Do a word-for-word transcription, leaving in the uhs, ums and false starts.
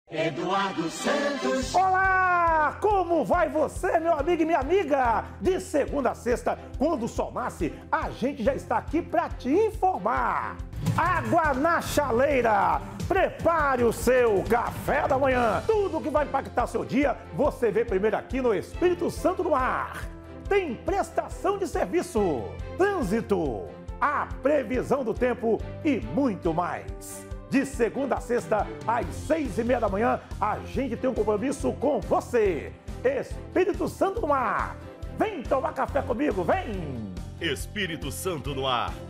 Eduardo Santos. Olá! Como vai você, meu amigo e minha amiga? De segunda a sexta, quando o sol nasce, a gente já está aqui para te informar. Água na chaleira. Prepare o seu café da manhã. Tudo que vai impactar seu dia, você vê primeiro aqui no Espírito Santo no Ar. Tem prestação de serviço, trânsito, a previsão do tempo e muito mais. De segunda a sexta, às seis e meia da manhã, a gente tem um compromisso com você. Espírito Santo no Ar. Vem tomar café comigo, vem! Espírito Santo no Ar.